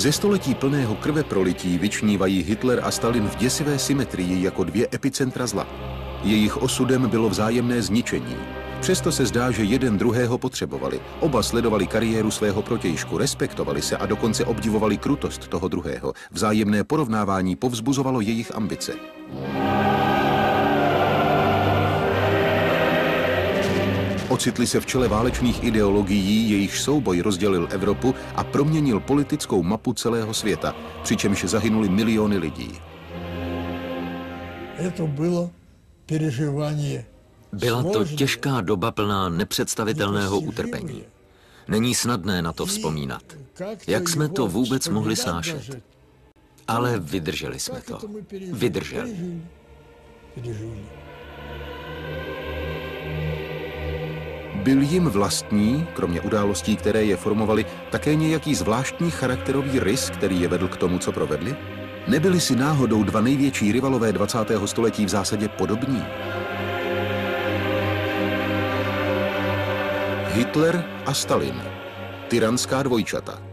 Ze století plného krveprolití vyčnívají Hitler a Stalin v děsivé symetrii jako dvě epicentra zla. Jejich osudem bylo vzájemné zničení. Přesto se zdá, že jeden druhého potřebovali. Oba sledovali kariéru svého protějšku, respektovali se a dokonce obdivovali krutost toho druhého. Vzájemné porovnávání povzbuzovalo jejich ambice. Ocitli se v čele válečných ideologií, jejichž souboj rozdělil Evropu a proměnil politickou mapu celého světa, přičemž zahynuli miliony lidí. Byla to těžká doba plná nepředstavitelného utrpení. Není snadné na to vzpomínat. Jak jsme to vůbec mohli snášet? Ale vydrželi jsme to. Vydrželi. Byl jim vlastní, kromě událostí, které je formovaly, také nějaký zvláštní charakterový rys, který je vedl k tomu, co provedli? Nebyli si náhodou dva největší rivalové 20. století v zásadě podobní? Hitler a Stalin. Tyranská dvojčata.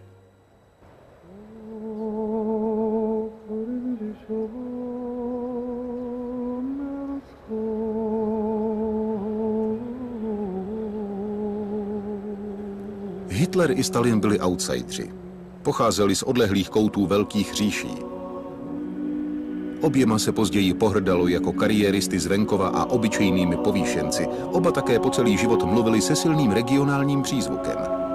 Hitler i Stalin byli outsidři. Pocházeli z odlehlých koutů velkých říší. Oběma se později pohrdalo jako kariéristy z venkova a obyčejnými povýšenci. Oba také po celý život mluvili se silným regionálním přízvukem.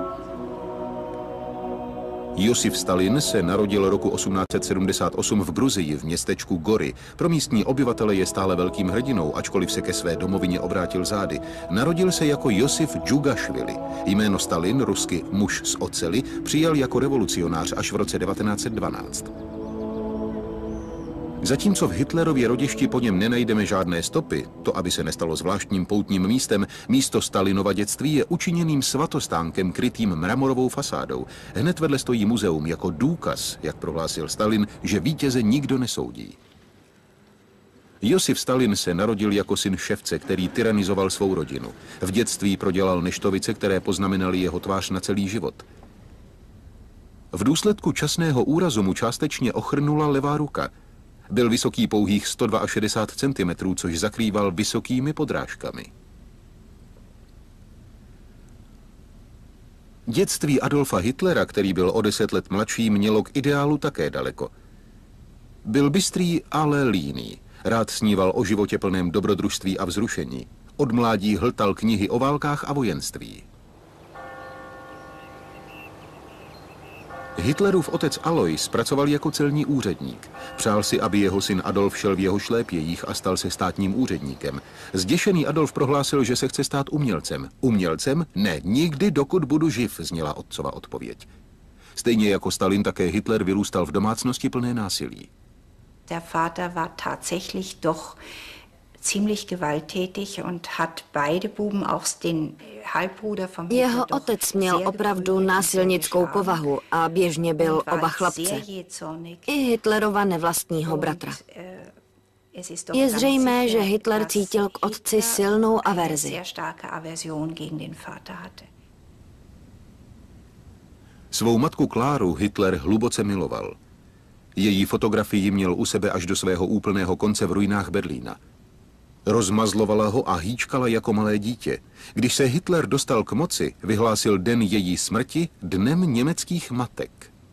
Josif Stalin se narodil roku 1878 v Gruzii v městečku Gory. Pro místní obyvatele je stále velkým hrdinou, ačkoliv se ke své domovině obrátil zády. Narodil se jako Josif Džugašvili. Jméno Stalin, rusky muž z oceli, přijal jako revolucionář až v roce 1912. Zatímco v Hitlerově rodišti po něm nenajdeme žádné stopy, to, aby se nestalo zvláštním poutním místem, místo Stalinova dětství je učiněným svatostánkem krytým mramorovou fasádou. Hned vedle stojí muzeum jako důkaz, jak prohlásil Stalin, že vítěze nikdo nesoudí. Josif Stalin se narodil jako syn ševce, který tyranizoval svou rodinu. V dětství prodělal neštovice, které poznamenaly jeho tvář na celý život. V důsledku časného úrazu mu částečně ochrnula levá ruka. Byl vysoký pouhých 162 cm, což zakrýval vysokými podrážkami. Dětství Adolfa Hitlera, který byl o 10 let mladší, mělo k ideálu také daleko. Byl bystrý, ale líný. Rád sníval o životě plném dobrodružství a vzrušení. Od mládí hltal knihy o válkách a vojenství. Hitlerův otec Alois pracoval jako celní úředník. Přál si, aby jeho syn Adolf šel v jeho šlépějích a stal se státním úředníkem. Zděšený Adolf prohlásil, že se chce stát umělcem. Umělcem? Ne, nikdy, dokud budu živ, zněla otcova odpověď. Stejně jako Stalin, také Hitler vyrůstal v domácnosti plné násilí. Der Vater war tatsächlich doch ziemlich gewalttätig und hat beide Buben, auch den Halbbruder vom Hitler. Jeho otec měl opravdu násilnickou povahu a běžně byl oba chlapce. I Hitlerova nevlastního bratra. Je zřejmé, že Hitler cítil k otci silnou averzi. Svou matku Kláru Hitler hluboce miloval. Její fotografii měl u sebe až do svého úplného konce v ruinách Berlína. Rozmazlovala ho a hýčkala jako malé dítě. Když se Hitler dostal k moci, vyhlásil den její smrti dnem německých matek.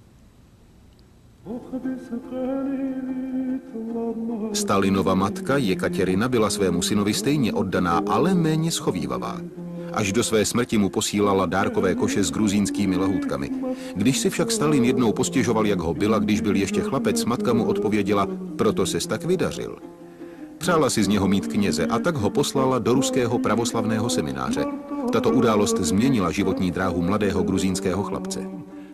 Stalinova matka Jekatěrina byla svému synovi stejně oddaná, ale méně schovívavá. Až do své smrti mu posílala dárkové koše s gruzínskými lahůdkami. Když si však Stalin jednou postěžoval, jak ho byla, když byl ještě chlapec, matka mu odpověděla, proto ses tak vydařil. Přála si z něho mít kněze a tak ho poslala do ruského pravoslavného semináře. Tato událost změnila životní dráhu mladého gruzínského chlapce.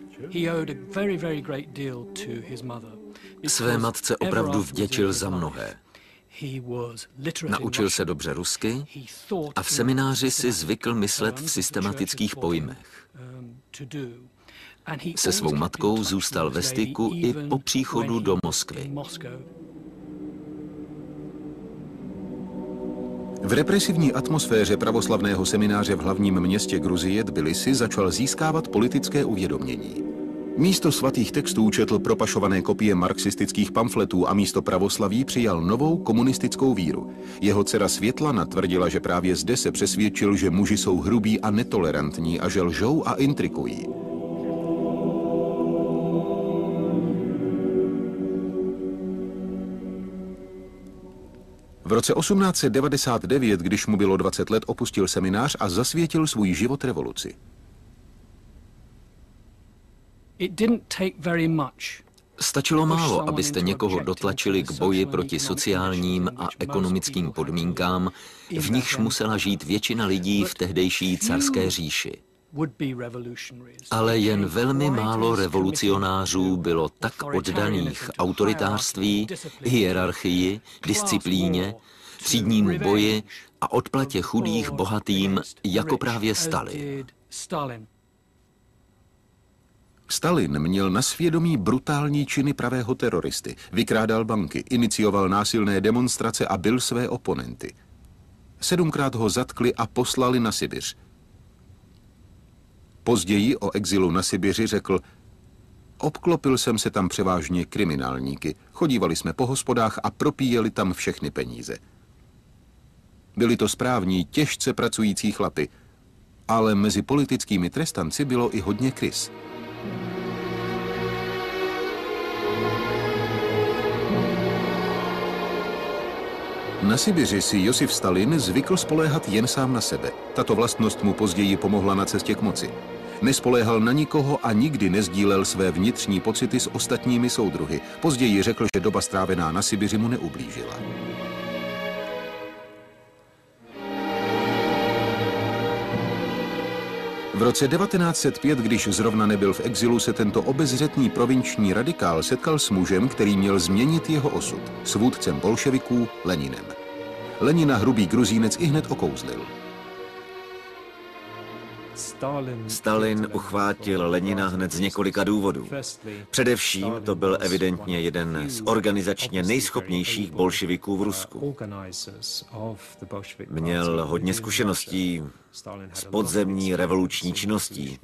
Své matce opravdu vděčil za mnohé. Naučil se dobře rusky a v semináři si zvykl myslet v systematických pojmech. Se svou matkou zůstal ve styku i po příchodu do Moskvy. V represivní atmosféře pravoslavného semináře v hlavním městě Gruzie Tbilisi začal získávat politické uvědomění. Místo svatých textů četl propašované kopie marxistických pamfletů a místo pravoslaví přijal novou komunistickou víru. Jeho dcera Světlana tvrdila, že právě zde se přesvědčil, že muži jsou hrubí a netolerantní a že lžou a intrikují. V roce 1899, když mu bylo 20 let, opustil seminář a zasvětil svůj život revoluci. Stačilo málo, abyste někoho dotlačili k boji proti sociálním a ekonomickým podmínkám, v nichž musela žít většina lidí v tehdejší carské říši. Ale jen velmi málo revolucionářů bylo tak oddaných autoritářství, hierarchii, disciplíně, třídnímu boji a odplatě chudých bohatým, jako právě Stalin. Stalin měl na svědomí brutální činy pravého teroristy, vykrádal banky, inicioval násilné demonstrace a bil své oponenty. 7krát ho zatkli a poslali na Sibiř. Později o exilu na Sibiři řekl: obklopil jsem se tam převážně kriminálníky, chodívali jsme po hospodách a propíjeli tam všechny peníze. Byli to správní, těžce pracující chlapi, ale mezi politickými trestanci bylo i hodně krys. Na Sibiři si Josif Stalin zvykl spoléhat jen sám na sebe. Tato vlastnost mu později pomohla na cestě k moci. Nespoléhal na nikoho a nikdy nezdílel své vnitřní pocity s ostatními soudruhy. Později řekl, že doba strávená na Sibiři mu neublížila. V roce 1905, když zrovna nebyl v exilu, se tento obezřetný provinční radikál setkal s mužem, který měl změnit jeho osud, s vůdcem bolševiků Leninem. Lenina hrubý Gruzínec ihned okouzlil. Stalin uchvátil Lenina hned z několika důvodů. Především to byl evidentně jeden z organizačně nejschopnějších bolševiků v Rusku. Měl hodně zkušeností s podzemní revoluční činností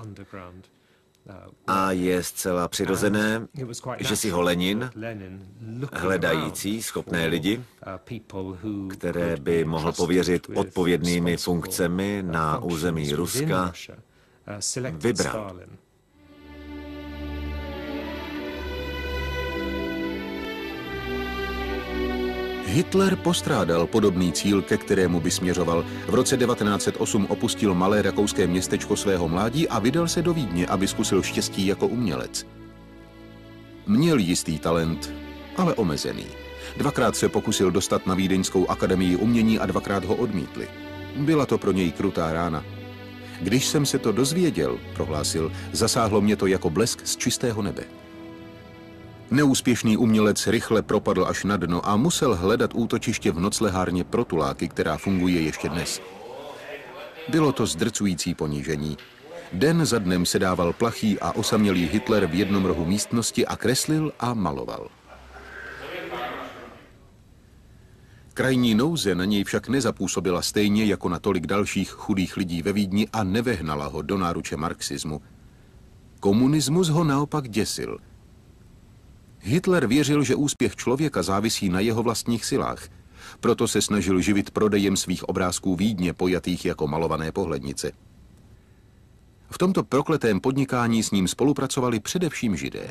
a je zcela přirozené, že si ho Lenin, hledající schopné lidi, které by mohl pověřit odpovědnými funkcemi na území Ruska, vybral. Hitler postrádal podobný cíl, ke kterému by směřoval. V roce 1908 opustil malé rakouské městečko svého mládí a vydal se do Vídně, aby zkusil štěstí jako umělec. Měl jistý talent, ale omezený. 2krát se pokusil dostat na Vídeňskou akademii umění a 2krát ho odmítli. Byla to pro něj krutá rána. Když jsem se to dozvěděl, prohlásil, zasáhlo mě to jako blesk z čistého nebe. Neúspěšný umělec rychle propadl až na dno a musel hledat útočiště v noclehárně Protuláky, která funguje ještě dnes. Bylo to zdrcující ponížení. Den za dnem sedával plachý a osamělý Hitler v jednom rohu místnosti a kreslil a maloval. Krajní nouze na něj však nezapůsobila stejně jako na tolik dalších chudých lidí ve Vídni a nevehnala ho do náruče marxismu. Komunismus ho naopak děsil. Hitler věřil, že úspěch člověka závisí na jeho vlastních silách. Proto se snažil živit prodejem svých obrázků Vídně, pojatých jako malované pohlednice. V tomto prokletém podnikání s ním spolupracovali především Židé.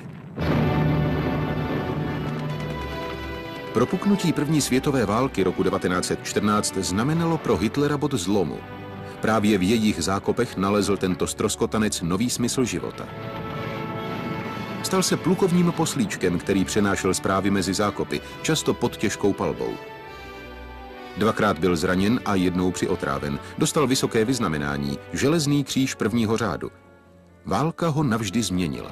Propuknutí první světové války roku 1914 znamenalo pro Hitlera bod zlomu. Právě v jejich zákopech nalezl tento ztroskotanec nový smysl života. Stal se plukovním poslíčkem, který přenášel zprávy mezi zákopy, často pod těžkou palbou. 2krát byl zraněn a jednou přiotráven. Dostal vysoké vyznamenání, železný kříž prvního řádu. Válka ho navždy změnila.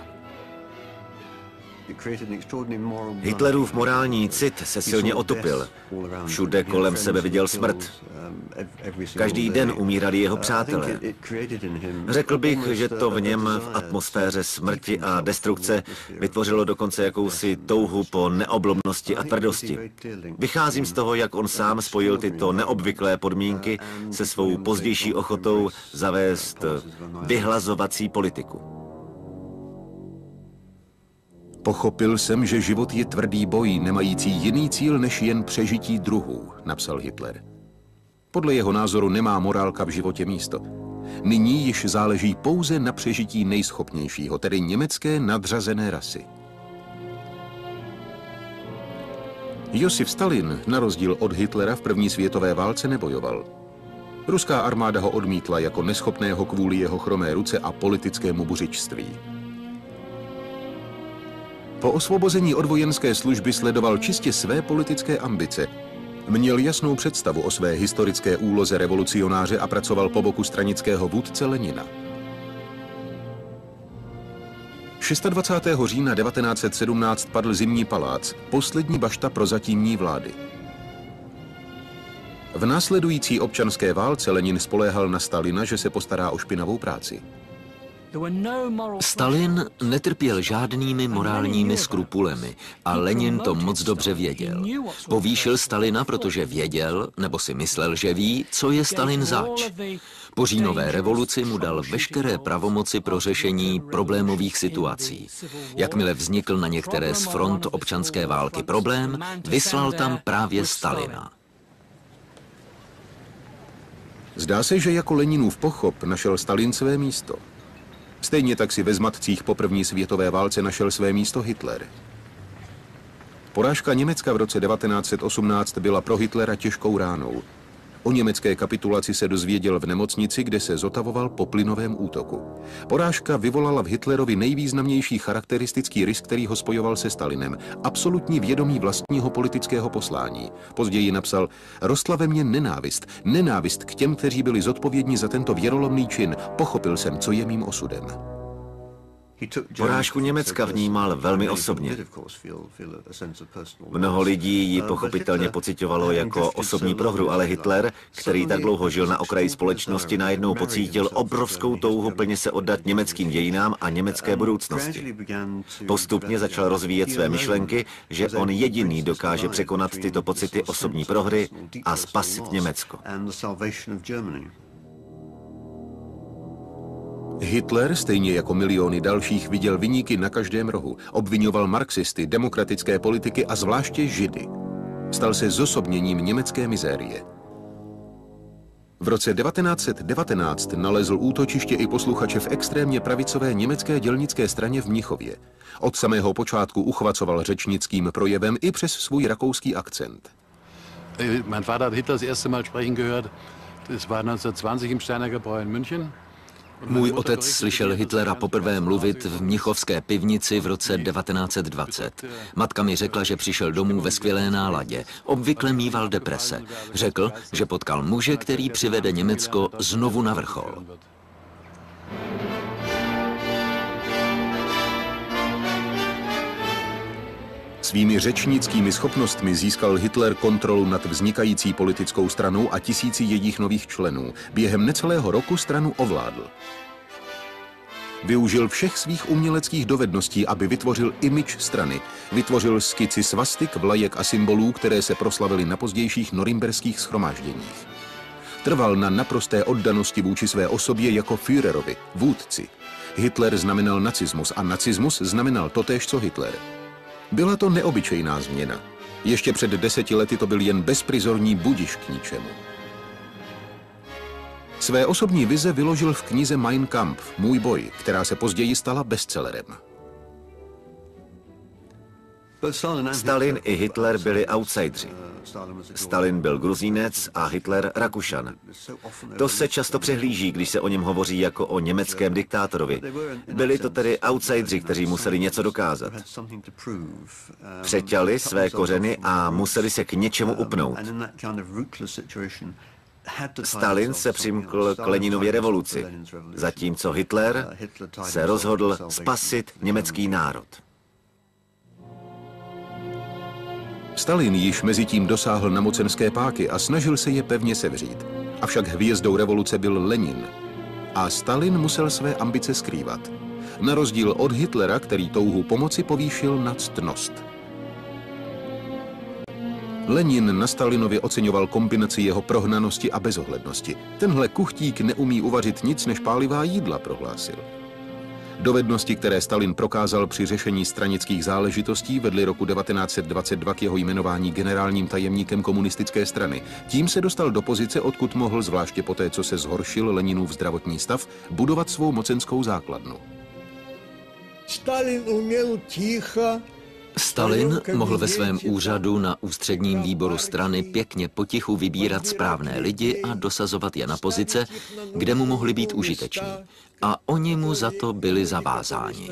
Hitlerův morální cit se silně otupil. Všude kolem sebe viděl smrt. Každý den umírali jeho přátelé. Řekl bych, že to v něm v atmosféře smrti a destrukce vytvořilo dokonce jakousi touhu po neoblomnosti a tvrdosti. Vycházím z toho, jak on sám spojil tyto neobvyklé podmínky se svou pozdější ochotou zavést vyhlazovací politiku. 1917 Pochopil jsem, že život je tvrdý boj, nemající jiný cíl než jen přežití druhů, napsal Hitler. Podle jeho názoru nemá morálka v životě místo. Nyní již záleží pouze na přežití nejschopnějšího, tedy německé nadřazené rasy. Josif Stalin, na rozdíl od Hitlera, v první světové válce nebojoval. Ruská armáda ho odmítla jako neschopného kvůli jeho chromé ruce a politickému buřičství. Po osvobození od vojenské služby sledoval čistě své politické ambice. Měl jasnou představu o své historické úloze revolucionáře a pracoval po boku stranického vůdce Lenina. 26. října 1917 padl Zimní palác, poslední bašta prozatímní vlády. V následující občanské válce Lenin spoléhal na Stalina, že se postará o špinavou práci. Stalin netrpěl žádnými morálními skrupulemi a Lenin to moc dobře věděl. Povýšil Stalina, protože věděl, nebo si myslel, že ví, co je Stalin zač. Po říjnové revoluci mu dal veškeré pravomoci pro řešení problémových situací. Jakmile vznikl na některé z front občanské války problém, vyslal tam právě Stalina. Zdá se, že jako Leninův pochop našel Stalin své místo. Stejně tak si ve zmatcích po první světové válce našel své místo Hitler. Porážka Německa v roce 1918 byla pro Hitlera těžkou ránou. O německé kapitulaci se dozvěděl v nemocnici, kde se zotavoval po plynovém útoku. Porážka vyvolala v Hitlerovi nejvýznamnější charakteristický rys, který ho spojoval se Stalinem. Absolutní vědomí vlastního politického poslání. Později napsal: rostla ve mně nenávist. Nenávist k těm, kteří byli zodpovědní za tento věrolomný čin. Pochopil jsem, co je mým osudem. Porážku Německa vnímal velmi osobně. Mnoho lidí ji pochopitelně pociťovalo jako osobní prohru, ale Hitler, který tak dlouho žil na okraji společnosti, najednou pocítil obrovskou touhu plně se oddat německým dějinám a německé budoucnosti. Postupně začal rozvíjet své myšlenky, že on jediný dokáže překonat tyto pocity osobní prohry a spasit Německo. Hitler, stejně jako miliony dalších, viděl viníky na každém rohu. Obvinoval marxisty, demokratické politiky a zvláště Židy. Stal se zosobněním německé mizérie. V roce 1919 nalezl útočiště i posluchače v extrémně pravicové německé dělnické straně v Mnichově. Od samého počátku uchvacoval řečnickým projevem i přes svůj rakouský akcent. Mein Vater hat Hitler das erste Mal sprechen gehört. Das war 1920 im Steinecker Bräu in München. Můj otec slyšel Hitlera poprvé mluvit v mnichovské pivnici v roce 1920. Matka mi řekla, že přišel domů ve skvělé náladě. Obvykle míval deprese. Řekl, že potkal muže, který přivede Německo znovu na vrchol. Svými řečnickými schopnostmi získal Hitler kontrolu nad vznikající politickou stranou a tisíci jejich nových členů. Během necelého roku stranu ovládl. Využil všech svých uměleckých dovedností, aby vytvořil image strany. Vytvořil skici svastik, vlajek a symbolů, které se proslavily na pozdějších norimberských shromážděních. Trval na naprosté oddanosti vůči své osobě jako Führerovi, vůdci. Hitler znamenal nacismus a nacismus znamenal totéž, co Hitler. Byla to neobyčejná změna. Ještě před 10 lety to byl jen bezprizorní budiš k ničemu. Své osobní vize vyložil v knize Mein Kampf, Můj boj, která se později stala bestsellerem. Stalin i Hitler byli outsidři. Stalin byl Gruzínec a Hitler Rakušan. To se často přehlíží, když se o něm hovoří jako o německém diktátorovi. Byli to tedy outsidři, kteří museli něco dokázat. Přeťali své kořeny a museli se k něčemu upnout. Stalin se přimkl k Leninově revoluci, zatímco Hitler se rozhodl spasit německý národ. Stalin již mezitím dosáhl na mocenské páky a snažil se je pevně sevřít. Avšak hvězdou revoluce byl Lenin. A Stalin musel své ambice skrývat. Na rozdíl od Hitlera, který touhu pomoci povýšil nad ctnost. Lenin na Stalinovi oceňoval kombinaci jeho prohnanosti a bezohlednosti. Tenhle kuchtík neumí uvařit nic než pálivá jídla, prohlásil. Dovednosti, které Stalin prokázal při řešení stranických záležitostí, vedly roku 1922 k jeho jmenování generálním tajemníkem komunistické strany. Tím se dostal do pozice, odkud mohl, zvláště poté, co se zhoršil Leninův zdravotní stav, budovat svou mocenskou základnu. Stalin mohl ve svém úřadu na ústředním výboru strany pěkně potichu vybírat správné lidi a dosazovat je na pozice, kde mu mohli být užiteční. A oni mu za to byli zavázáni.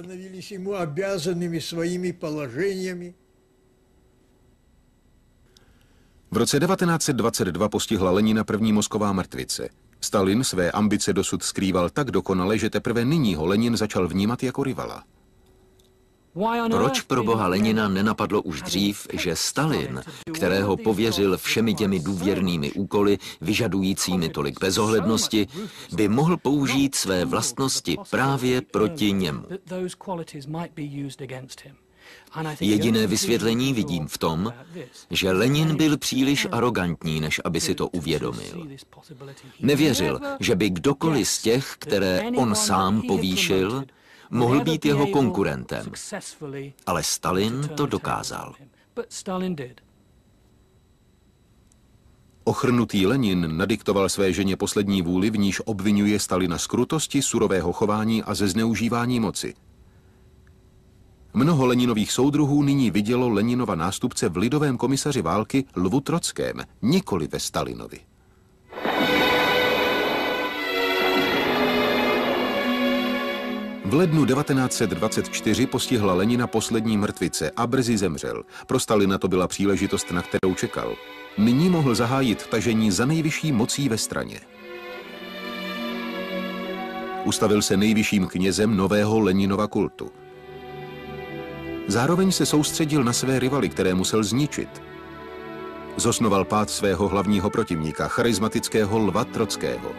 V roce 1922 postihla Lenina první mozková mrtvice. Stalin své ambice dosud skrýval tak dokonale, že teprve nyní ho Lenin začal vnímat jako rivala. Proč pro boha Lenina nenapadlo už dřív, že Stalin, kterého pověřil všemi těmi důvěrnými úkoly, vyžadujícími tolik bezohlednosti, by mohl použít své vlastnosti právě proti němu? Jediné vysvětlení vidím v tom, že Lenin byl příliš arogantní, než aby si to uvědomil. Nevěřil, že by kdokoliv z těch, které on sám povýšil, mohl být jeho konkurentem, ale Stalin to dokázal. Ochrnutý Lenin nadiktoval své ženě poslední vůli, v níž obvinuje Stalina z krutosti, surového chování a ze zneužívání moci. Mnoho Leninových soudruhů nyní vidělo Leninova nástupce v lidovém komisaři války Lvu Trockém, nikoli ve Stalinovi. V lednu 1924 postihla Lenina poslední mrtvice a brzy zemřel. Pro Stalina to byla příležitost, na kterou čekal. Nyní mohl zahájit tažení za nejvyšší mocí ve straně. Ustavil se nejvyšším knězem nového Leninova kultu. Zároveň se soustředil na své rivaly, které musel zničit. Zosnoval pád svého hlavního protivníka, charismatického Lva Trockého.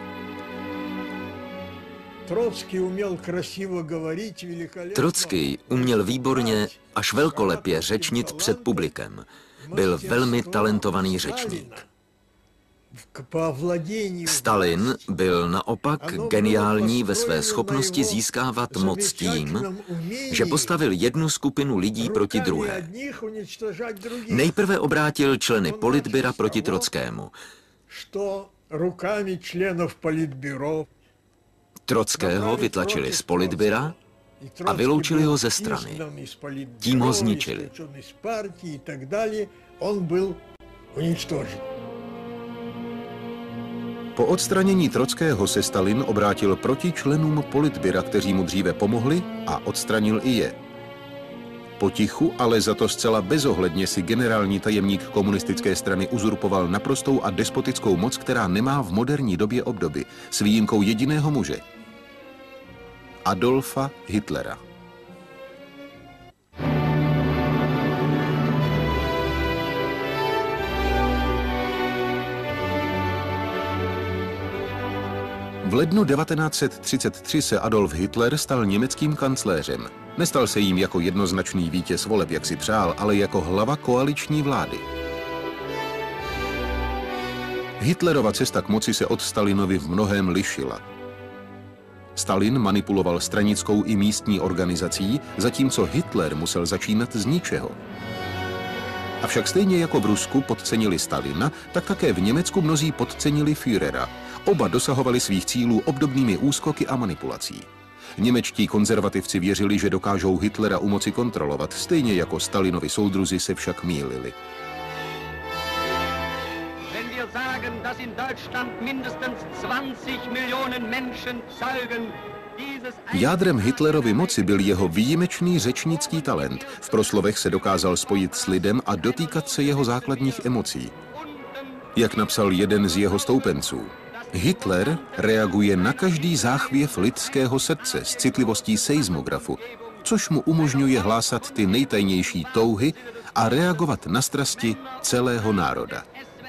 Trocký uměl výborně až velkolepě řečnit před publikem. Byl velmi talentovaný řečník. Stalin byl naopak geniální ve své schopnosti získávat moc tím, že postavil jednu skupinu lidí proti druhé. Nejprve obrátil členy politbyra proti Trockému. Trockého vytlačili z politbyra a vyloučili ho ze strany. Tím ho zničili. Po odstranění Trockého se Stalin obrátil proti členům politbyra, kteří mu dříve pomohli, a odstranil i je. Potichu, ale za to zcela bezohledně si generální tajemník komunistické strany uzurpoval naprostou a despotickou moc, která nemá v moderní době obdoby, s výjimkou jediného muže. Adolfa Hitlera. V lednu 1933 se Adolf Hitler stal německým kancléřem. Nestal se jím jako jednoznačný vítěz voleb, jak si přál, ale jako hlava koaliční vlády. Hitlerova cesta k moci se od Stalinovy v mnohém lišila. Stalin manipuloval stranickou i místní organizací, zatímco Hitler musel začínat z ničeho. Avšak stejně jako v Rusku podcenili Stalina, tak také v Německu mnozí podcenili Führera. Oba dosahovali svých cílů obdobnými úskoky a manipulací. Němečtí konzervativci věřili, že dokážou Hitlera u moci kontrolovat, stejně jako Stalinovi soudruzi se však mýlili. Jádrem Hitlerovy moci byl jeho výjimečný řečnický talent. V proslovech se dokázal spojit s lidem a dotýkat se jeho základních emocí. Jak napsal jeden z jeho stoupenců, Hitler reaguje na každý záchvěv lidského srdce s citlivostí seismografu, což mu umožňuje hlásat ty nejtajnější touhy a reagovat na strasti celého národa.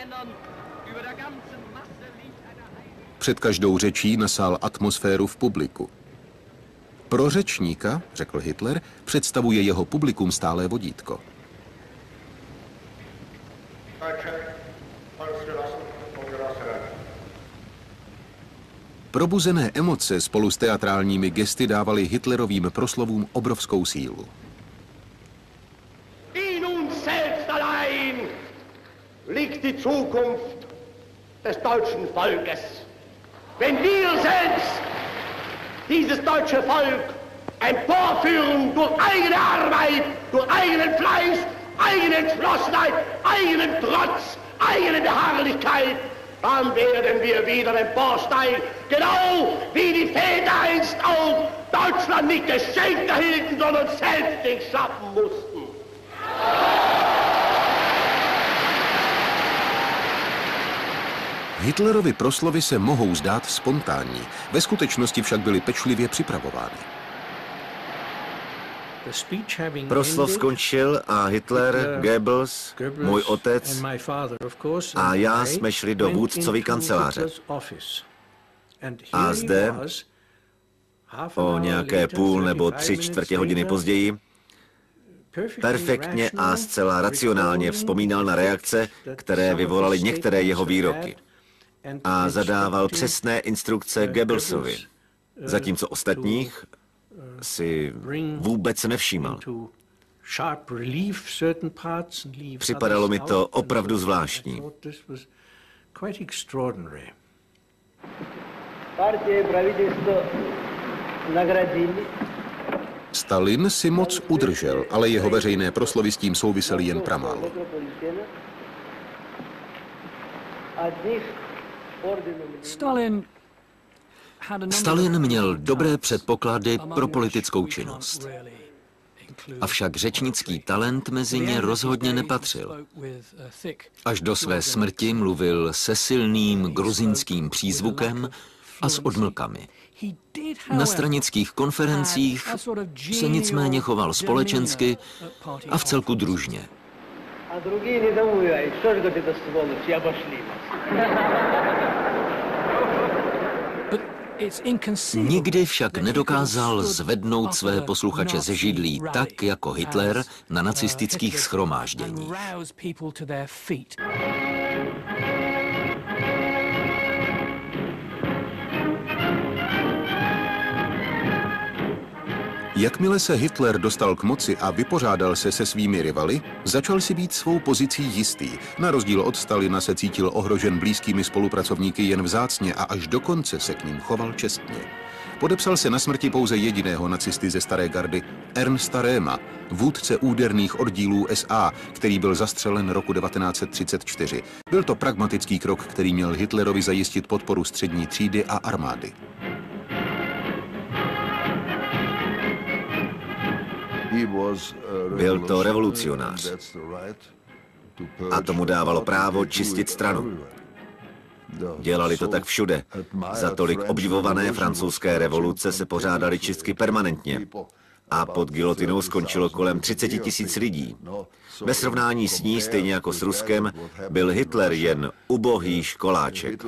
Před každou řečí nasál atmosféru v publiku. Pro řečníka, řekl Hitler, představuje jeho publikum stálé vodítko. Probuzené emoce spolu s teatrálními gesty dávaly Hitlerovým proslovům obrovskou sílu. In uns selbst allein liegt die Zukunft des deutschen Volkes. Wenn wir selbst dieses deutsche Volk emporführen durch eigene Arbeit, durch eigenen Fleiß, eigene Entschlossenheit, eigenen Trotz, eigene Beharrlichkeit, dann werden wir wieder emporsteigen, genau wie die Väter einst auch Deutschland nicht geschenkt erhielten, sondern selbst schaffen mussten. Hitlerovy proslovy se mohou zdát spontánní, ve skutečnosti však byly pečlivě připravovány. Proslov skončil a Hitler, Goebbels, můj otec a já jsme šli do vůdcovy kanceláře. A zde, o nějaké půl nebo 3/4 hodiny později, perfektně a zcela racionálně vzpomínal na reakce, které vyvolaly některé jeho výroky. A zadával přesné instrukce Goebbelsovi, zatímco ostatních si vůbec nevšímal. Připadalo mi to opravdu zvláštní. Stalin si moc udržel, ale jeho veřejné proslovy s tím souvisely jen pramálo. Stalin měl dobré předpoklady pro politickou činnost. Avšak řečnický talent mezi ně rozhodně nepatřil. Až do své smrti mluvil se silným gruzínským přízvukem a s odmlkami. Na stranických konferencích se nicméně choval společensky a vcelku družně. Nikdy však nedokázal zvednout své posluchače ze židlí tak, jako Hitler na nacistických shromážděních. Jakmile se Hitler dostal k moci a vypořádal se se svými rivaly, začal si být svou pozicí jistý. Na rozdíl od Stalina se cítil ohrožen blízkými spolupracovníky jen vzácně a až do konce se k ním choval čestně. Podepsal se na smrti pouze jediného nacisty ze staré gardy, Ernsta Röhma, vůdce úderných oddílů SA, který byl zastřelen roku 1934. Byl to pragmatický krok, který měl Hitlerovi zajistit podporu střední třídy a armády. Byl to revolucionář a tomu dávalo právo čistit stranu. Dělali to tak všude. Za tolik obdivované francouzské revoluce se pořádaly čistky permanentně. A pod gilotinou skončilo kolem 30 000 lidí. Ve srovnání s ní, stejně jako s Ruskem, byl Hitler jen ubohý školáček.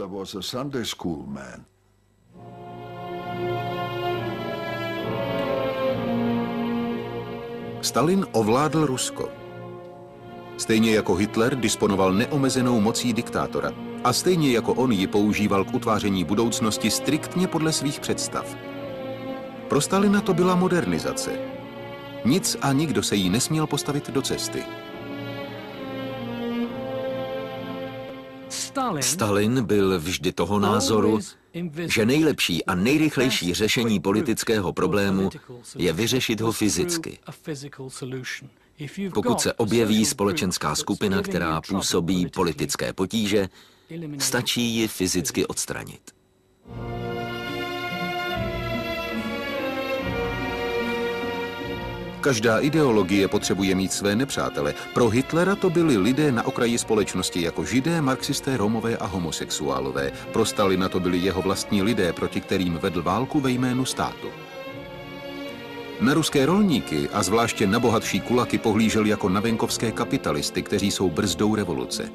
Stalin ovládl Rusko. Stejně jako Hitler disponoval neomezenou mocí diktátora a stejně jako on ji používal k utváření budoucnosti striktně podle svých představ. Pro Stalina to byla modernizace. Nic a nikdo se jí nesměl postavit do cesty. Stalin byl vždy toho názoru, že nejlepší a nejrychlejší řešení politického problému je vyřešit ho fyzicky. Pokud se objeví společenská skupina, která působí politické potíže, stačí ji fyzicky odstranit. Každá ideologie potřebuje mít své nepřátele. Pro Hitlera to byli lidé na okraji společnosti jako židé, marxisté, romové a homosexuálové. Pro Stalina to byli jeho vlastní lidé, proti kterým vedl válku ve jménu státu. Na ruské rolníky a zvláště na bohatší kulaky pohlížel jako na venkovské kapitalisty, kteří jsou brzdou revoluce.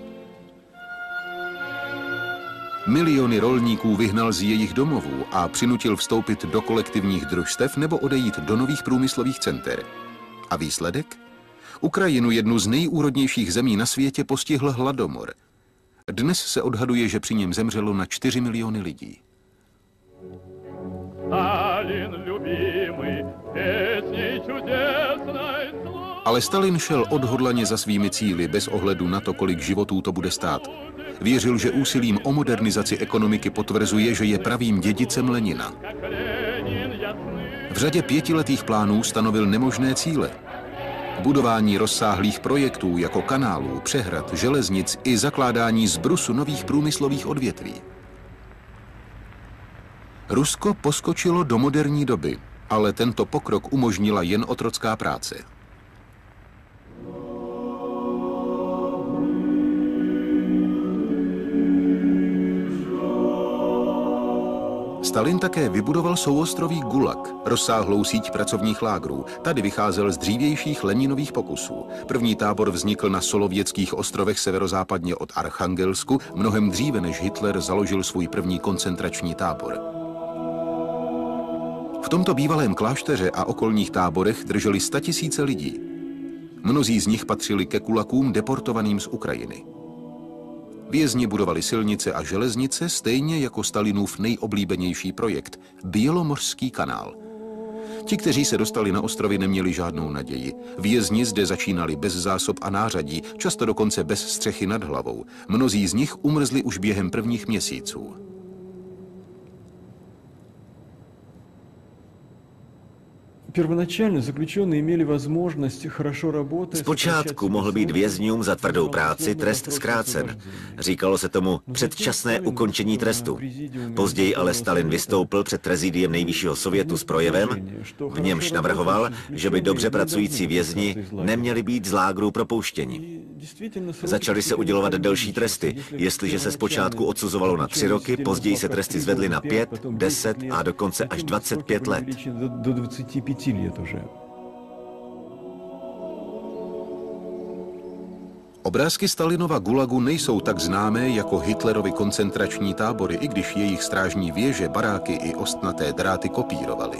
Miliony rolníků vyhnal z jejich domovů a přinutil vstoupit do kolektivních družstev nebo odejít do nových průmyslových center. A výsledek? Ukrajinu, jednu z nejúrodnějších zemí na světě, postihl hladomor. Dnes se odhaduje, že při něm zemřelo na 4 miliony lidí. Ale Stalin šel odhodlaně za svými cíli bez ohledu na to, kolik životů to bude stát. Věřil, že úsilím o modernizaci ekonomiky potvrzuje, že je pravým dědicem Lenina. V řadě pětiletých plánů stanovil nemožné cíle. Budování rozsáhlých projektů jako kanálů, přehrad, železnic i zakládání zbrusu nových průmyslových odvětví. Rusko poskočilo do moderní doby, ale tento pokrok umožnila jen otrocká práce. Stalin také vybudoval souostroví Gulag, rozsáhlou síť pracovních lágrů. Tady vycházel z dřívějších Leninových pokusů. První tábor vznikl na Solovětských ostrovech severozápadně od Archangelsku, mnohem dříve než Hitler založil svůj první koncentrační tábor. V tomto bývalém klášteře a okolních táborech drželi 100 000 lidí. Mnozí z nich patřili ke kulakům deportovaným z Ukrajiny. Vězni budovali silnice a železnice, stejně jako Stalinův nejoblíbenější projekt – Bělomořský kanál. Ti, kteří se dostali na ostrovy, neměli žádnou naději. Vězni zde začínali bez zásob a nářadí, často dokonce bez střechy nad hlavou. Mnozí z nich umrzli už během prvních měsíců. Zpočátku mohl být vězňům za tvrdou práci trest zkrácen. Říkalo se tomu předčasné ukončení trestu. Později ale Stalin vystoupil před prezidiem Nejvyššího sovětu s projevem, v němž navrhoval, že by dobře pracující vězni neměli být z lágrů propouštěni. Začaly se udělovat delší tresty. Jestliže se zpočátku odsuzovalo na 3 roky, později se tresty zvedly na 5, 10 a dokonce až 25 let. Obrázky Stalinova Gulagu nejsou tak známé jako Hitlerovy koncentrační tábory, i když jejich strážní věže, baráky i ostnaté dráty kopírovaly.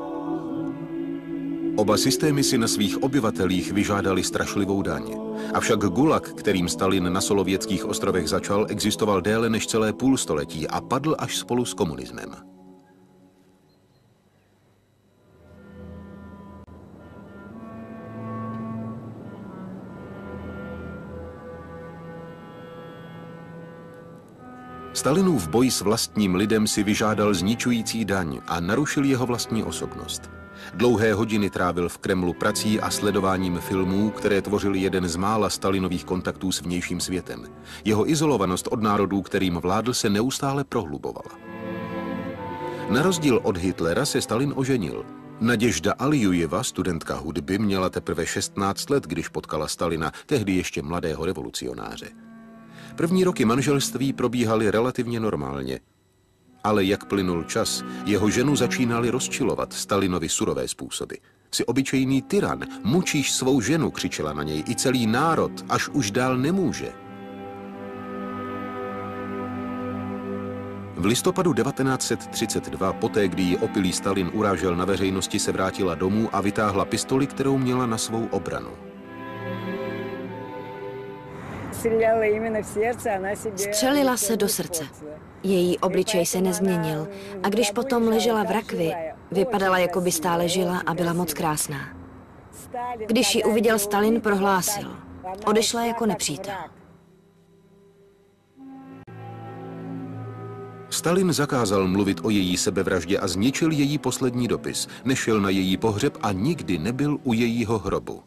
Oba systémy si na svých obyvatelích vyžádali strašlivou daň. Avšak Gulag, kterým Stalin na Solovětských ostrovech začal, existoval déle než celé půlstoletí a padl až spolu s komunismem. Stalinův boj s vlastním lidem si vyžádal zničující daň a narušil jeho vlastní osobnost. Dlouhé hodiny trávil v Kremlu prací a sledováním filmů, které tvořily jeden z mála Stalinových kontaktů s vnějším světem. Jeho izolovanost od národů, kterým vládl, se neustále prohlubovala. Na rozdíl od Hitlera se Stalin oženil. Naděžda Alijujeva, studentka hudby, měla teprve 16 let, když potkala Stalina, tehdy ještě mladého revolucionáře. První roky manželství probíhaly relativně normálně. Ale jak plynul čas, jeho ženu začínali rozčilovat Stalinovi surové způsoby. Jsi obyčejný tyran, mučíš svou ženu, křičela na něj i celý národ, až už dál nemůže. V listopadu 1932, poté, kdy ji opilý Stalin urážel na veřejnosti, se vrátila domů a vytáhla pistoli, kterou měla na svou obranu. Střelila se do srdce. Její obličej se nezměnil a když potom ležela v rakvi, vypadala, jako by stále žila a byla moc krásná. Když ji uviděl Stalin, prohlásil: odešla jako nepřítel. Stalin zakázal mluvit o její sebevraždě a zničil její poslední dopis. Nešel na její pohřeb a nikdy nebyl u jejího hrobu.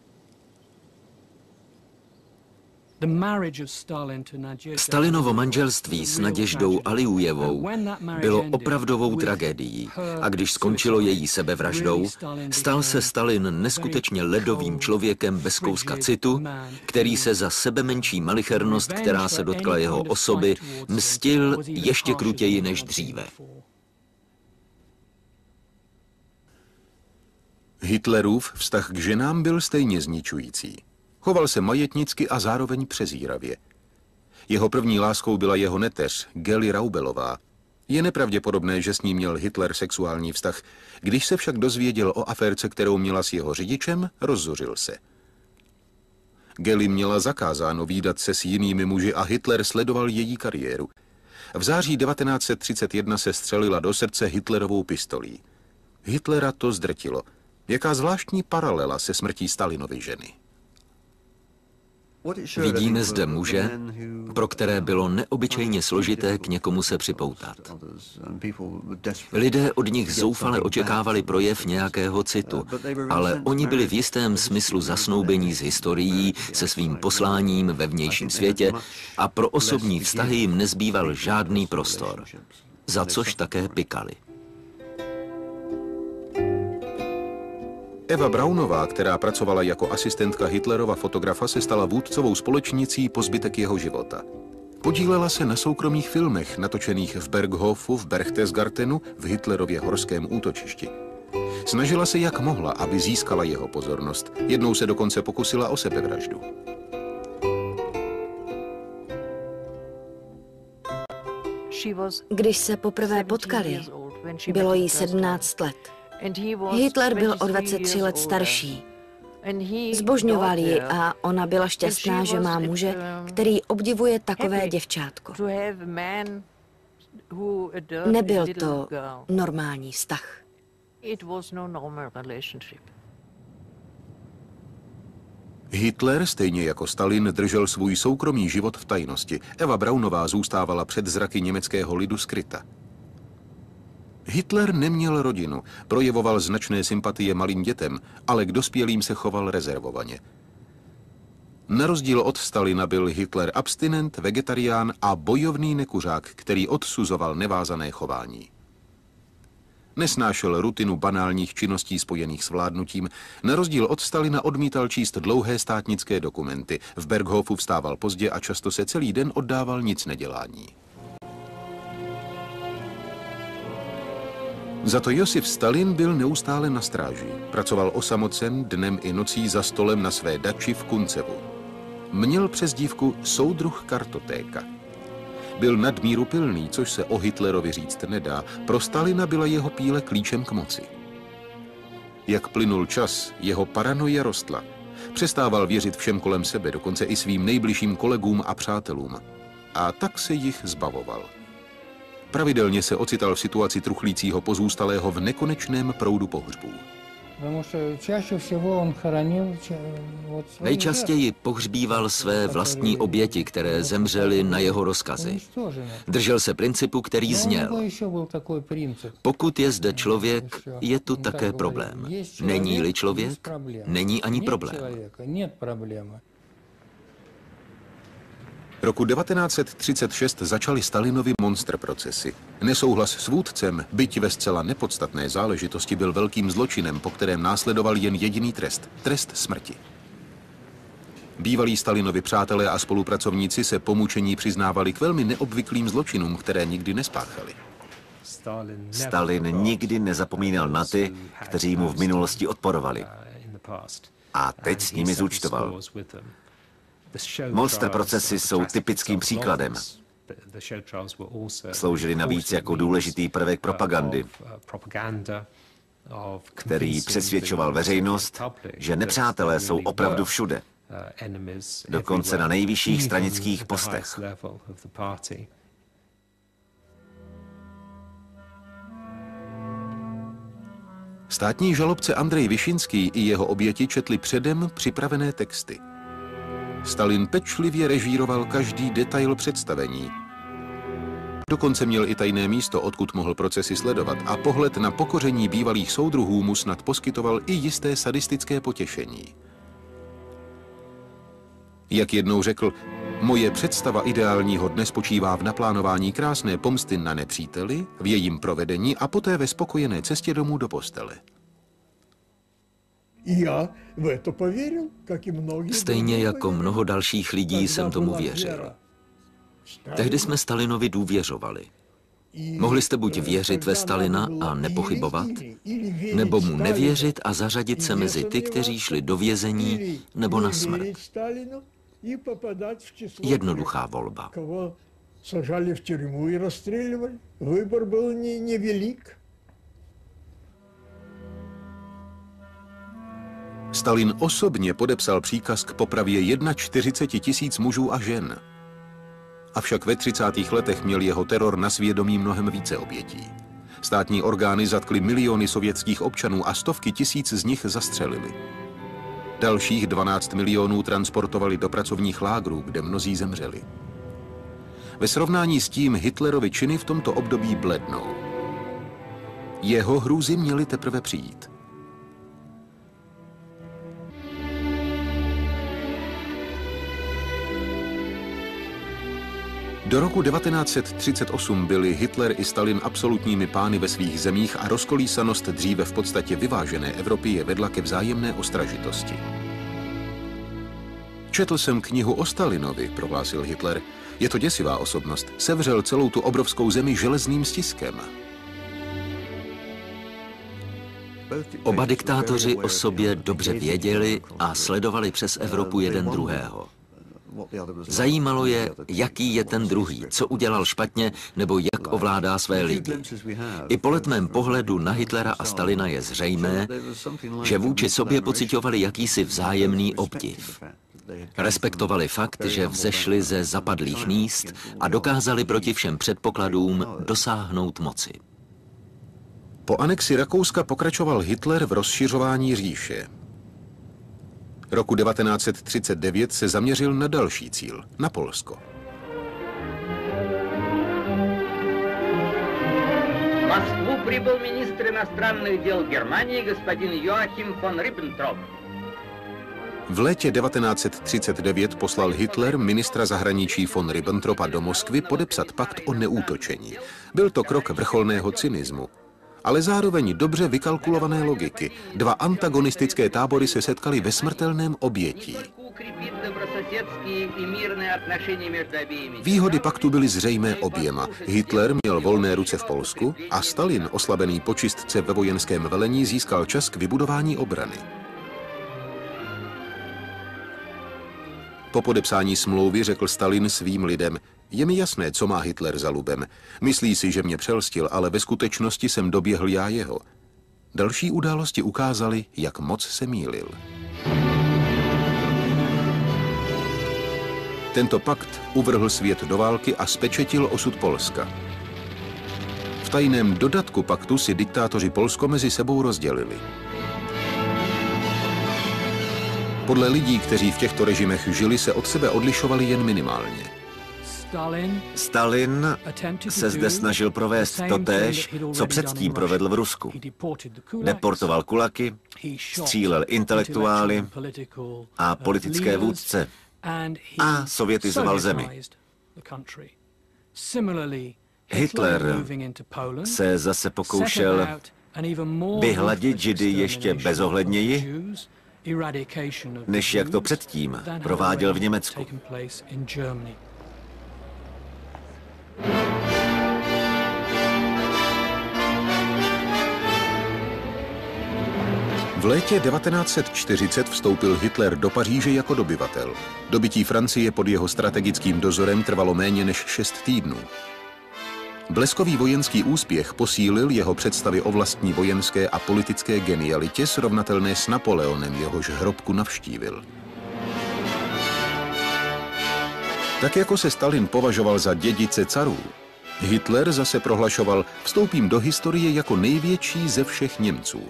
Stalinovo manželství s Naděždou Alijujevou bylo opravdovou tragédií a když skončilo její sebevraždou, stal se Stalin neskutečně ledovým člověkem bez kouska citu, který se za sebemenší malichernost, která se dotkla jeho osoby, mstil ještě krutěji než dříve. Hitlerův vztah k ženám byl stejně zničující. Choval se majetnicky a zároveň přezíravě. Jeho první láskou byla jeho neteř, Geli Raubelová. Je nepravděpodobné, že s ní měl Hitler sexuální vztah. Když se však dozvěděl o aférce, kterou měla s jeho řidičem, rozzuřil se. Geli měla zakázáno vídat se s jinými muži a Hitler sledoval její kariéru. V září 1931 se střelila do srdce Hitlerovou pistolí. Hitlera to zdrtilo. Jaká zvláštní paralela se smrtí Stalinovy ženy. Vidíme zde muže, pro které bylo neobyčejně složité k někomu se připoutat. Lidé od nich zoufale očekávali projev nějakého citu, ale oni byli v jistém smyslu zasnoubení s historií, se svým posláním ve vnějším světě a pro osobní vztahy jim nezbýval žádný prostor, za což také pikali. Eva Braunová, která pracovala jako asistentka Hitlerova fotografa, se stala vůdcovou společnicí po zbytek jeho života. Podílela se na soukromých filmech natočených v Berghofu, v Berchtesgadenu, v Hitlerově horském útočišti. Snažila se jak mohla, aby získala jeho pozornost. Jednou se dokonce pokusila o sebevraždu. Když se poprvé potkali, bylo jí 17 let. Hitler byl o 23 let starší. Zbožňoval ji a ona byla šťastná, že má muže, který obdivuje takové děvčátko. Nebyl to normální vztah. Hitler, stejně jako Stalin, držel svůj soukromý život v tajnosti. Eva Braunová zůstávala před zraky německého lidu skryta. Hitler neměl rodinu, projevoval značné sympatie malým dětem, ale k dospělým se choval rezervovaně. Na rozdíl od Stalina byl Hitler abstinent, vegetarián a bojovný nekuřák, který odsuzoval nevázané chování. Nesnášel rutinu banálních činností spojených s vládnutím, na rozdíl od Stalina odmítal číst dlouhé státnické dokumenty, v Berghofu vstával pozdě a často se celý den oddával nicnedělání. Za to Josif Stalin byl neustále na stráži. Pracoval osamocen dnem i nocí za stolem na své dači v Kuncevu. Měl přezdívku soudruh kartotéka. Byl nadmíru pilný, což se o Hitlerovi říct nedá. Pro Stalina byla jeho píle klíčem k moci. Jak plynul čas, jeho paranoia rostla. Přestával věřit všem kolem sebe, dokonce i svým nejbližším kolegům a přátelům. A tak se jich zbavoval. Pravidelně se ocital v situaci truchlícího pozůstalého v nekonečném proudu pohřbů. Nejčastěji pohřbíval své vlastní oběti, které zemřely na jeho rozkazy. Držel se principu, který zněl: pokud je zde člověk, je tu také problém. Není-li člověk, není ani problém. Roku 1936 začaly Stalinovy monster procesy. Nesouhlas s vůdcem, byť ve zcela nepodstatné záležitosti, byl velkým zločinem, po kterém následoval jen jediný trest – trest smrti. Bývalí Stalinovi přátelé a spolupracovníci se po mučení přiznávali k velmi neobvyklým zločinům, které nikdy nespáchali. Stalin nikdy nezapomínal na ty, kteří mu v minulosti odporovali. A teď s nimi zúčtoval. Monster procesy jsou typickým příkladem. Sloužily navíc jako důležitý prvek propagandy, který přesvědčoval veřejnost, že nepřátelé jsou opravdu všude, dokonce na nejvyšších stranických postech. Státní žalobce Andrej Višinský i jeho oběti četli předem připravené texty. Stalin pečlivě režíroval každý detail představení. Dokonce měl i tajné místo, odkud mohl procesy sledovat, a pohled na pokoření bývalých soudruhů mu snad poskytoval i jisté sadistické potěšení. Jak jednou řekl, moje představa ideálního dne spočívá v naplánování krásné pomsty na nepříteli, v jejím provedení a poté ve spokojené cestě domů do postele. Stejně jako mnoho dalších lidí jsem tomu věřil. Tehdy jsme Stalinovi důvěřovali. Mohli jste buď věřit ve Stalina a nepochybovat, nebo mu nevěřit a zařadit se mezi ty, kteří šli do vězení nebo na smrt. Jednoduchá volba. Stalin osobně podepsal příkaz k popravě 41 000 mužů a žen. Avšak ve 30. letech měl jeho teror na svědomí mnohem více obětí. Státní orgány zatkly miliony sovětských občanů a stovky tisíc z nich zastřelili. Dalších 12 milionů transportovali do pracovních lágrů, kde mnozí zemřeli. Ve srovnání s tím Hitlerovy činy v tomto období blednou. Jeho hrůzy měly teprve přijít. Do roku 1938 byli Hitler i Stalin absolutními pány ve svých zemích a rozkolísanost dříve v podstatě vyvážené Evropy je vedla ke vzájemné ostražitosti. Četl jsem knihu o Stalinovi, prohlásil Hitler. Je to děsivá osobnost. Sevřel celou tu obrovskou zemi železným stiskem. Oba diktátoři o sobě dobře věděli a sledovali přes Evropu jeden druhého. Zajímalo je, jaký je ten druhý, co udělal špatně, nebo jak ovládá své lidi. I po letmém pohledu na Hitlera a Stalina je zřejmé, že vůči sobě pociťovali jakýsi vzájemný obdiv. Respektovali fakt, že vzešli ze zapadlých míst a dokázali proti všem předpokladům dosáhnout moci. Po anexi Rakouska pokračoval Hitler v rozšiřování říše. Roku 1939 se zaměřil na další cíl, na Polsko. V Moskvu přibyl ministr иностранных дел Германии господин Joachim von Ribbentrop. V létě 1939 poslal Hitler ministra zahraničí von Ribbentropa do Moskvy podepsat pakt o neútočení. Byl to krok vrcholného cynismu, ale zároveň dobře vykalkulované logiky. Dva antagonistické tábory se setkaly ve smrtelném obětí. Výhody paktu byly zřejmé oběma. Hitler měl volné ruce v Polsku a Stalin, oslabený po čistce ve vojenském velení, získal čas k vybudování obrany. Po podepsání smlouvy řekl Stalin svým lidem: je mi jasné, co má Hitler za lubem. Myslí si, že mě přelstil, ale ve skutečnosti jsem doběhl já jeho. Další události ukázaly, jak moc se mýlil. Tento pakt uvrhl svět do války a spečetil osud Polska. V tajném dodatku paktu si diktátoři Polsko mezi sebou rozdělili. Podle lidí, kteří v těchto režimech žili, se od sebe odlišovali jen minimálně. Stalin se zde snažil provést totéž, co předtím provedl v Rusku. Deportoval kulaky, střílel intelektuály a politické vůdce a sovětizoval zemi. Hitler se zase pokoušel vyhladit Židy ještě bezohledněji, než jak to předtím prováděl v Německu. V létě 1940 vstoupil Hitler do Paříže jako dobyvatel. Dobytí Francie pod jeho strategickým dozorem trvalo méně než 6 týdnů. Bleskový vojenský úspěch posílil jeho představy o vlastní vojenské a politické genialitě srovnatelné s Napoleonem, jehož hrobku navštívil. Tak jako se Stalin považoval za dědice carů, Hitler zase prohlašoval: vstoupím do historie jako největší ze všech Němců.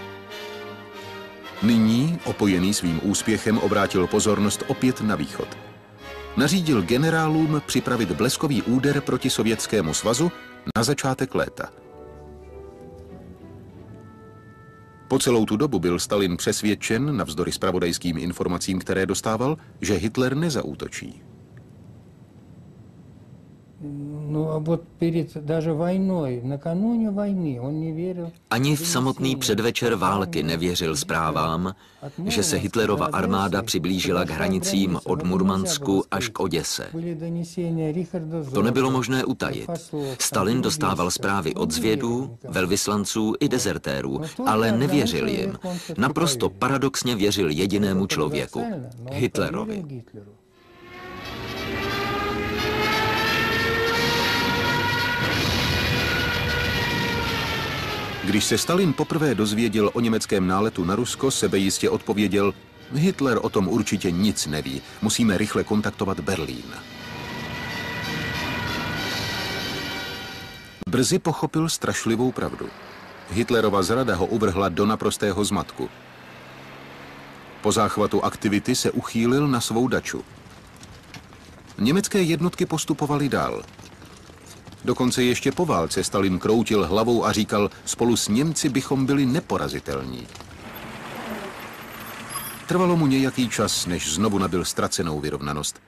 Nyní, opojený svým úspěchem, obrátil pozornost opět na východ. Nařídil generálům připravit bleskový úder proti Sovětskému svazu na začátek léta. Po celou tu dobu byl Stalin přesvědčen, navzdory zpravodajským informacím, které dostával, že Hitler nezaútočí. Ani v samotný předvečer války nevěřil zprávám, že se Hitlerova armáda přiblížila k hranicím od Murmansku až k Oděse. To nebylo možné utajit. Stalin dostával zprávy od zvědů, velvyslanců i dezertérů, ale nevěřil jim. Naprosto paradoxně věřil jedinému člověku – Hitlerovi. Když se Stalin poprvé dozvěděl o německém náletu na Rusko, sebejistě odpověděl: Hitler o tom určitě nic neví, musíme rychle kontaktovat Berlín. Brzy pochopil strašlivou pravdu. Hitlerova zrada ho uvrhla do naprostého zmatku. Po záchvatu aktivity se uchýlil na svou daču. Německé jednotky postupovaly dál. Dokonce ještě po válce Stalin kroutil hlavou a říkal, spolu s Němci bychom byli neporazitelní. Trvalo mu nějaký čas, než znovu nabyl ztracenou vyrovnanost.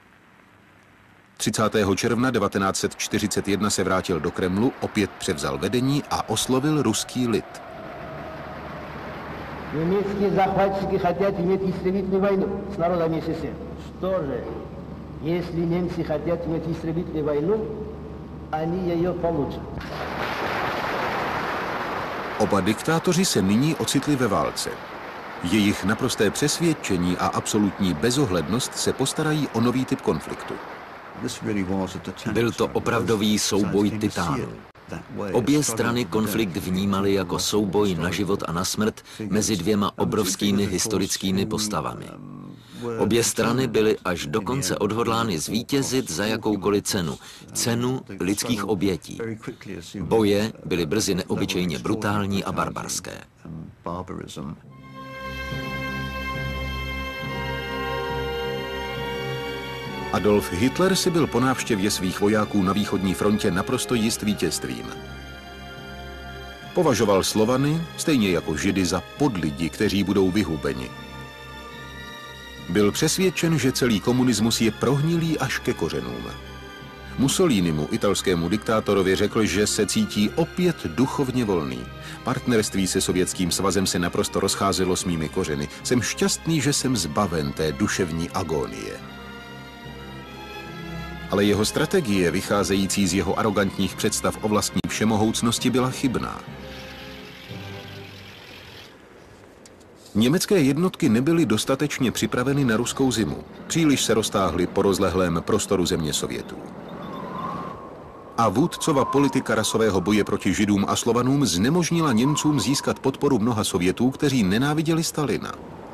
30. června 1941 se vrátil do Kremlu, opět převzal vedení a oslovil ruský lid. Německé захватчики хотят иметь истребительную войну с народами СССР. Что же, если немцы хотят иметь истребительную войну, они ее получат. Oba diktátoři se nyní ocitli ve válce. Jejich naprosté přesvědčení a absolutní bezohlednost se postarají o nový typ konfliktu. Byl to opravdový souboj titánů. Obě strany konflikt vnímaly jako souboj na život a na smrt mezi dvěma obrovskými historickými postavami. Obě strany byly až dokonce odhodlány zvítězit za jakoukoliv cenu, cenu lidských obětí. Boje byly brzy neobyčejně brutální a barbarské. Adolf Hitler si byl po návštěvě svých vojáků na východní frontě naprosto jist vítězstvím. Považoval Slovany, stejně jako Židy, za podlidi, kteří budou vyhubeni. Byl přesvědčen, že celý komunismus je prohnilý až ke kořenům. Mussolinimu, italskému diktátorovi, řekl, že se cítí opět duchovně volný. Partnerství se Sovětským svazem se naprosto rozcházelo s mými kořeny. Jsem šťastný, že jsem zbaven té duševní agónie. Ale jeho strategie, vycházející z jeho arrogantních představ o vlastní všemohoucnosti, byla chybná. Německé jednotky nebyly dostatečně připraveny na ruskou zimu. Příliš se roztáhly po rozlehlém prostoru země Sovětů. A vůdcova politika rasového boje proti Židům a Slovanům znemožnila Němcům získat podporu mnoha Sovětů, kteří nenáviděli Stalina.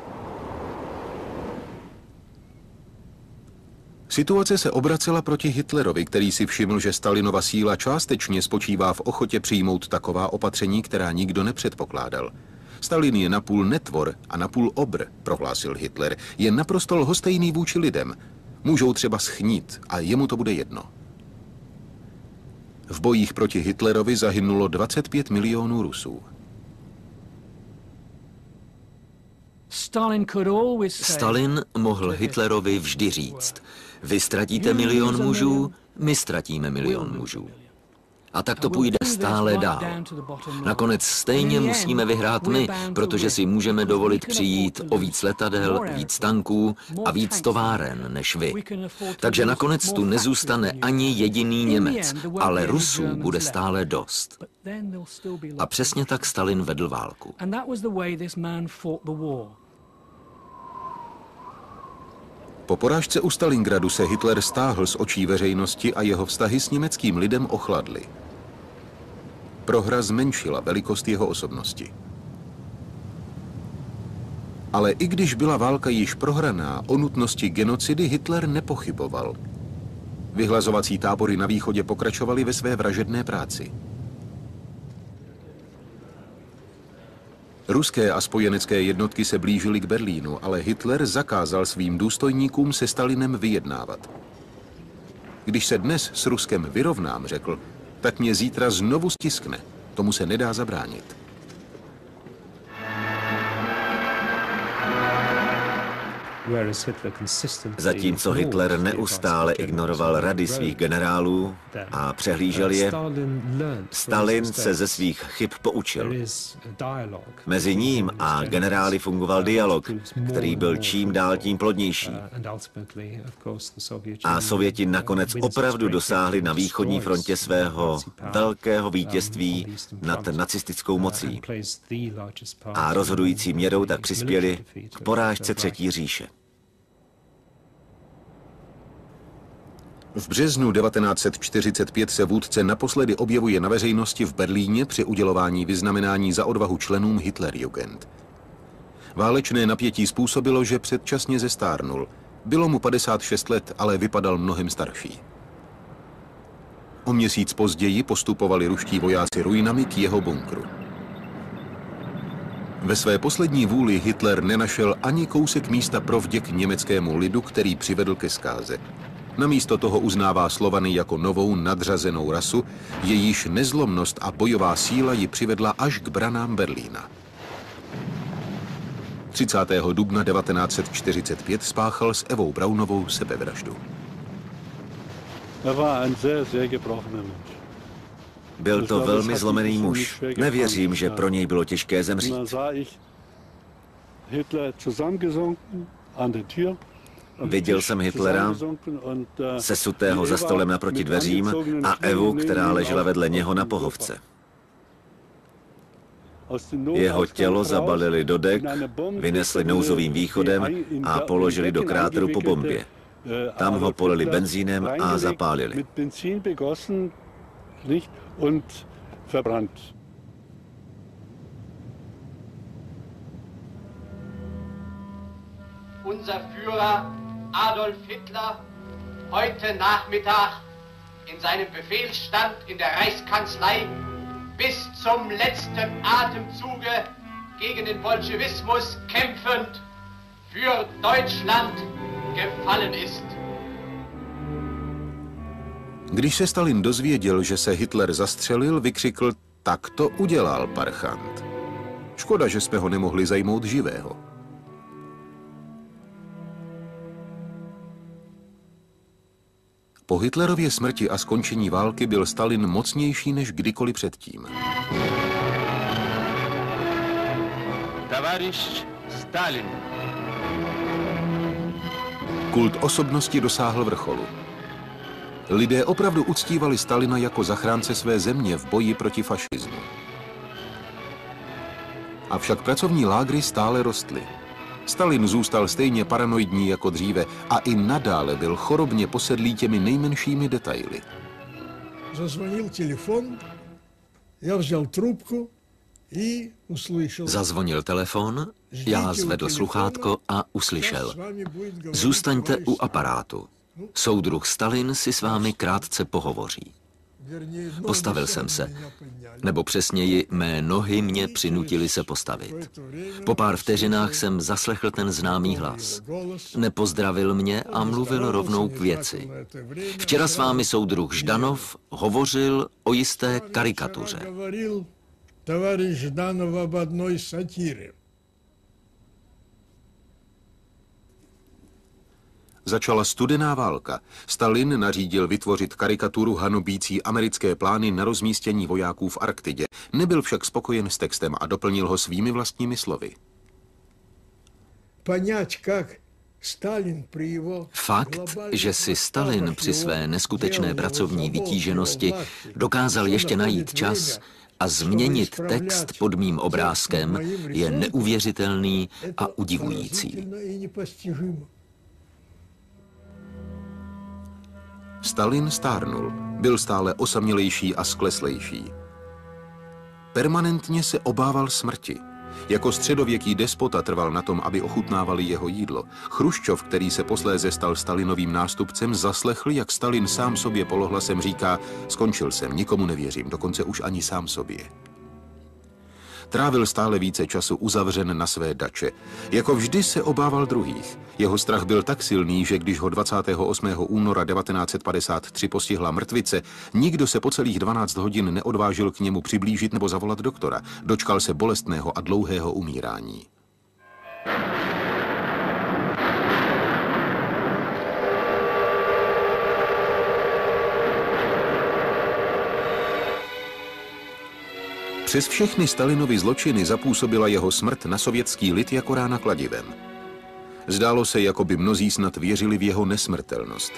Situace se obracela proti Hitlerovi, který si všiml, že Stalinova síla částečně spočívá v ochotě přijmout taková opatření, která nikdo nepředpokládal. Stalin je napůl netvor a napůl obr, prohlásil Hitler. Je naprosto lhostejný vůči lidem. Můžou třeba schnít a jemu to bude jedno. V bojích proti Hitlerovi zahynulo 25 milionů Rusů. Stalin mohl Hitlerovi vždy říct: vy ztratíte milion mužů, my ztratíme milion mužů. A tak to půjde stále dál. Nakonec stejně musíme vyhrát my, protože si můžeme dovolit přijít o víc letadel, víc tanků a víc továren než vy. Takže nakonec tu nezůstane ani jediný Němec, ale Rusů bude stále dost. A přesně tak Stalin vedl válku. Po porážce u Stalingradu se Hitler stáhl z očí veřejnosti a jeho vztahy s německým lidem ochladly. Prohra zmenšila velikost jeho osobnosti. Ale i když byla válka již prohraná, o nutnosti genocidy Hitler nepochyboval. Vyhlazovací tábory na východě pokračovaly ve své vražedné práci. Ruské a spojenecké jednotky se blížily k Berlínu, ale Hitler zakázal svým důstojníkům se Stalinem vyjednávat. Když se dnes s Ruskem vyrovnám, řekl, tak mě zítra znovu stiskne. Tomu se nedá zabránit. Zatímco Hitler neustále ignoroval rady svých generálů a přehlížel je, Stalin se ze svých chyb poučil. Mezi ním a generály fungoval dialog, který byl čím dál tím plodnější. A Sověti nakonec opravdu dosáhli na východní frontě svého velkého vítězství nad nacistickou mocí. A rozhodující měrou tak přispěli k porážce Třetí říše. V březnu 1945 se vůdce naposledy objevuje na veřejnosti v Berlíně při udělování vyznamenání za odvahu členům Hitlerjugend. Válečné napětí způsobilo, že předčasně zestárnul. Bylo mu 56 let, ale vypadal mnohem starší. O měsíc později postupovali ruští vojáci ruinami k jeho bunkru. Ve své poslední vůli Hitler nenašel ani kousek místa pro vděk německému lidu, který přivedl ke zkáze. Namísto toho uznává Slovany jako novou nadřazenou rasu, jejíž nezlomnost a bojová síla ji přivedla až k branám Berlína. 30. dubna 1945 spáchal s Evou Braunovou sebevraždu. Byl to velmi zlomený muž. Nevěřím, že pro něj bylo těžké zemřít. Viděl jsem Hitlera, sesutého za stolem naproti dveřím, a Evu, která ležela vedle něho na pohovce. Jeho tělo zabalili do dek, vynesli nouzovým východem a položili do kráteru po bombě. Tam ho polili benzínem a zapálili. Unser Führer Adolf Hitler heute Nachmittag in seinem Befehlsstand in der Reichskanzlei bis zum letzten Atemzuge gegen den Bolschewismus kämpfend für Deutschland gefallen ist. Když se Stalin dozvěděl, že se Hitler zastřelil, vykřikl: tak to udělal parchant. Škoda, že jsme ho nemohli zajmout živého. Po Hitlerově smrti a skončení války byl Stalin mocnější než kdykoliv předtím. Tavariš Stalin. Kult osobnosti dosáhl vrcholu. Lidé opravdu uctívali Stalina jako zachránce své země v boji proti fašismu. Avšak pracovní lágry stále rostly. Stalin zůstal stejně paranoidní jako dříve a i nadále byl chorobně posedlý těmi nejmenšími detaily. Zazvonil telefon, já vzal trubku a uslyšel. Zazvonil telefon, já zvedl sluchátko a uslyšel: zůstaňte u aparátu. Soudruh Stalin si s vámi krátce pohovoří. Postavil jsem se, nebo přesněji, mé nohy mě přinutily se postavit. Po pár vteřinách jsem zaslechl ten známý hlas. Nepozdravil mě a mluvil rovnou k věci. Včera s vámi soudruh Ždanov hovořil o jisté karikatuře. Začala studená válka. Stalin nařídil vytvořit karikaturu hanobící americké plány na rozmístění vojáků v Arktidě. Nebyl však spokojen s textem a doplnil ho svými vlastními slovy. Fakt, že si Stalin při své neskutečné pracovní vytíženosti dokázal ještě najít čas a změnit text pod mým obrázkem, je neuvěřitelný a udivující. Stalin stárnul, byl stále osamělejší a skleslejší. Permanentně se obával smrti. Jako středověký despota trval na tom, aby ochutnávali jeho jídlo. Chruščov, který se posléze stal Stalinovým nástupcem, zaslechl, jak Stalin sám sobě polohlasem říká: skončil jsem, nikomu nevěřím, dokonce už ani sám sobě. Trávil stále více času uzavřen na své dače. Jako vždy se obával druhých. Jeho strach byl tak silný, že když ho 28. února 1953 postihla mrtvice, nikdo se po celých 12 hodin neodvážil k němu přiblížit nebo zavolat doktora. Dočkal se bolestného a dlouhého umírání. Přes všechny Stalinovy zločiny zapůsobila jeho smrt na sovětský lid jako rána kladivem. Zdálo se, jako by mnozí snad věřili v jeho nesmrtelnost.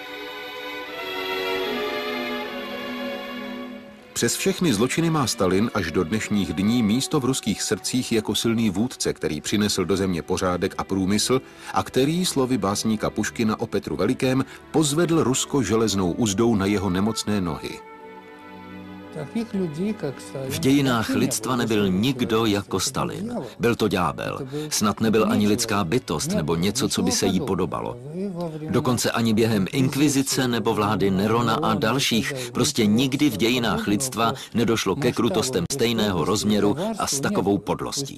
Přes všechny zločiny má Stalin až do dnešních dní místo v ruských srdcích jako silný vůdce, který přinesl do země pořádek a průmysl a který, slovy básníka Puškina o Petru Velikém, pozvedl Rusko železnou uzdou na jeho nemocné nohy. V dějinách lidstva nebyl nikdo jako Stalin. Byl to ďábel. Snad nebyl ani lidská bytost nebo něco, co by se jí podobalo. Dokonce ani během inkvizice nebo vlády Nerona a dalších prostě nikdy v dějinách lidstva nedošlo ke krutostem stejného rozměru a s takovou podlostí.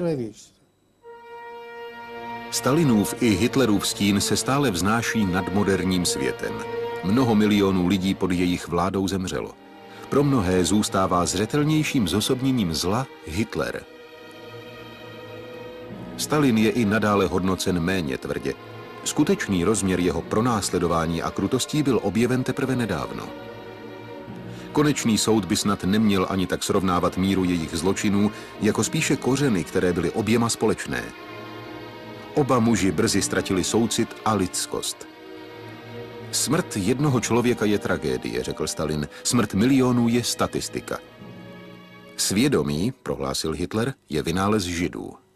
Stalinův i Hitlerův stín se stále vznáší nad moderním světem. Mnoho milionů lidí pod jejich vládou zemřelo. Pro mnohé zůstává zřetelnějším zosobněním zla Hitler. Stalin je i nadále hodnocen méně tvrdě. Skutečný rozměr jeho pronásledování a krutostí byl objeven teprve nedávno. Konečný soud by snad neměl ani tak srovnávat míru jejich zločinů, jako spíše kořeny, které byly oběma společné. Oba muži brzy ztratili soucit a lidskost. Smrt jednoho člověka je tragédie, řekl Stalin. Smrt milionů je statistika. Svědomí, prohlásil Hitler, je vynález Židů.